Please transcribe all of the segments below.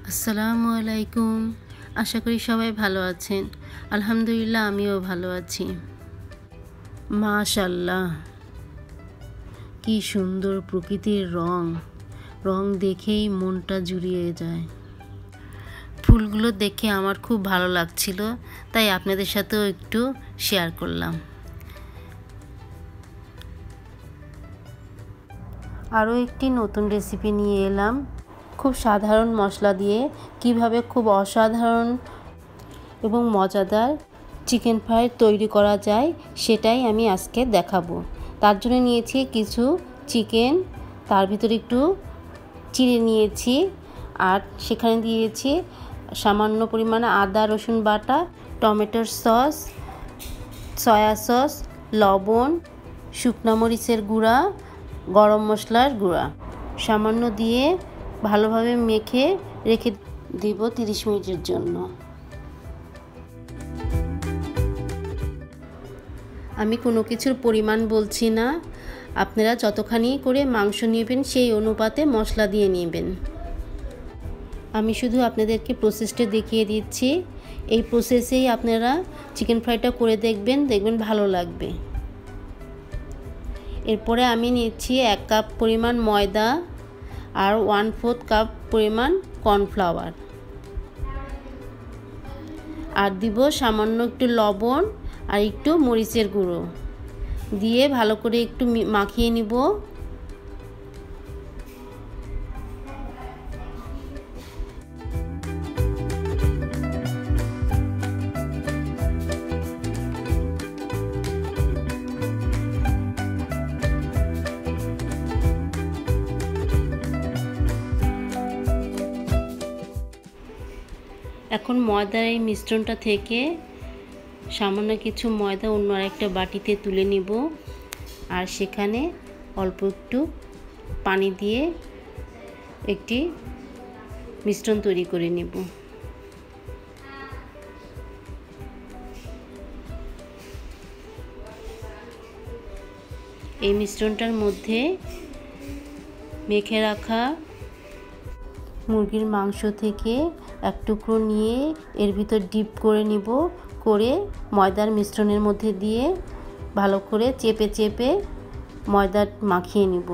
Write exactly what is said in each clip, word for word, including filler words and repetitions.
আসসালামু আলাইকুম। আশা করি সবাই ভালো আছেন। আলহামদুলিল্লাহ আমিও ভালো আছি। মাশাআল্লাহ, কি সুন্দর প্রকৃতির রং রং দেখেই মনটা জুড়িয়ে যায়। ফুলগুলো দেখে আমার খুব ভালো লাগছিল, তাই আপনাদের সাথেও একটু শেয়ার করলাম। আরও একটি নতুন রেসিপি নিয়ে এলাম। খুব সাধারণ মশলা দিয়ে কিভাবে খুব অসাধারণ এবং মজাদার চিকেন ফ্রাই তৈরি করা যায় সেটাই আমি আজকে দেখাবো। তার জন্য নিয়েছি কিছু চিকেন, তার ভিতরে একটু চিড়ে নিয়েছি, আর সেখানে দিয়েছি সামান্য পরিমাণে আদা রসুন বাটা, টমেটোর সস, সয়া সস, লবণ, শুকনো মরিচের গুঁড়া, গরম মশলার গুঁড়া সামান্য দিয়ে ভালোভাবে মেখে রেখে দিব তিরিশ মিনিটের জন্য। আমি কোনো কিছুর পরিমাণ বলছি না, আপনারা যতখানি করে মাংস নেবেন সেই অনুপাতে মশলা দিয়ে নেবেন। আমি শুধু আপনাদেরকে প্রসেসটা দেখিয়ে দিচ্ছি। এই প্রসেসেই আপনারা চিকেন ফ্রাইটা করে দেখবেন, দেখবেন ভালো লাগবে। এরপরে আমি নিচ্ছি এক কাপ পরিমাণ ময়দা আর ওয়ান ফোর্থ কাপ পরিমাণ কর্নফ্লাওয়ার, আর দিব সামান্য একটু লবণ আর একটু মরিচের গুঁড়ো দিয়ে ভালো করে একটু মাখিয়ে নিব। এখন ময়দার এই মিশ্রণটা থেকে সামান্য কিছু ময়দা অন্য আরেকটা বাটিতে তুলে নিব, আর সেখানে অল্প একটু পানি দিয়ে একটি মিশ্রণ তৈরি করে নেব। এই মিশ্রণটার মধ্যে মেখে রাখা মুরগির মাংস থেকে এক টুকরো নিয়ে এর ভিতর ডিপ করে নিব, করে ময়দার মিশ্রণের মধ্যে দিয়ে ভালো করে চেপে চেপে ময়দা মাখিয়ে নিব।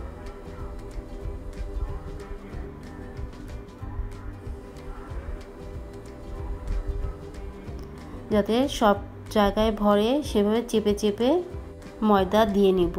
যাতে সব জায়গায় ভরে সেভাবে চেপে চেপে ময়দা দিয়ে নিব।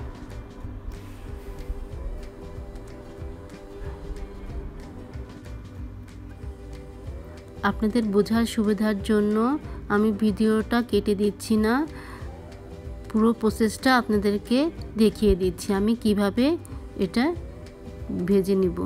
আপনাদের বোঝার সুবিধার জন্য আমি ভিডিওটা কেটে দিচ্ছি না, পুরো প্রসেসটা আপনাদেরকে দেখিয়ে দিচ্ছি আমি কিভাবে এটা ভেজে নিব।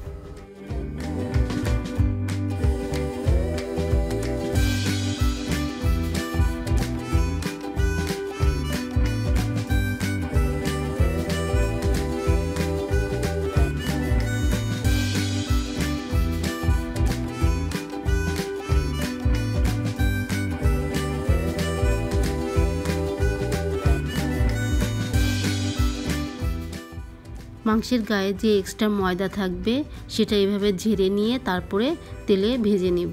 মাংসের গায়ে যে এক্সট্রা ময়দা থাকবে সেটা এইভাবে ঝেড়ে নিয়ে তারপরে তেলে ভেজে নেব।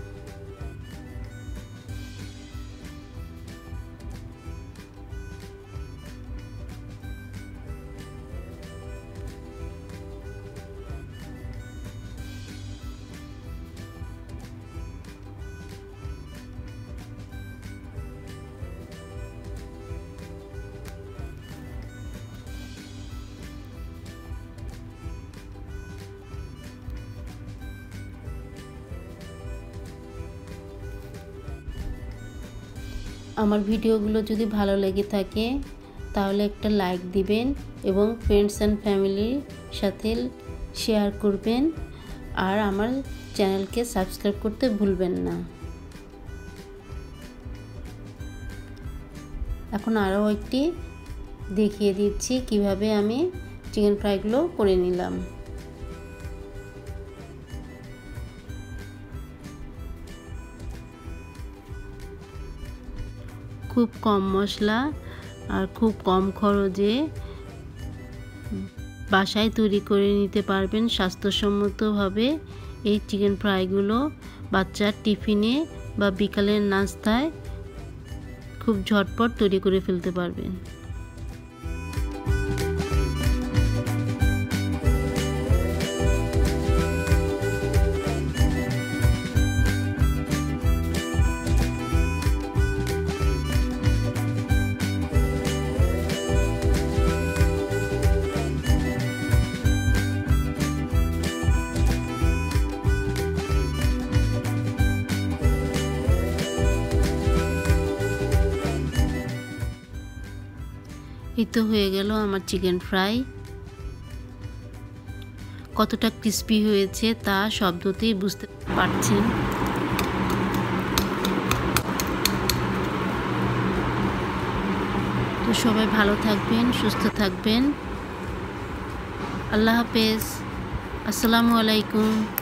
আমার ভিডিওগুলো যদি ভালো লেগে থাকে তাহলে একটা লাইক দিবেন এবং ফ্রেন্ডস অ্যান্ড ফ্যামিলির সাথে শেয়ার করবেন, আর আমার চ্যানেলকে সাবস্ক্রাইব করতে ভুলবেন না। এখন আরও একটি দেখিয়ে দিচ্ছি কিভাবে আমি চিকেন ফ্রাইগুলো করে নিলাম। খুব কম মশলা আর খুব কম খরচে বাসায় তৈরি করে নিতে পারবেন স্বাস্থ্যসম্মতভাবে এই চিকেন ফ্রাইগুলো বাচ্চার টিফিনে বা বিকালের নাস্তায় খুব ঝটপট তৈরি করে ফেলতে পারবেন। এই তো হয়ে গেল আমার চিকেন ফ্রাই। কতটা ক্রিস্পি হয়েছে তা শব্দতেই বুঝতে পারছেন। তো সবাই ভালো থাকবেন, সুস্থ থাকবেন। আল্লাহ হাফেজ। আসসালামু আলাইকুম।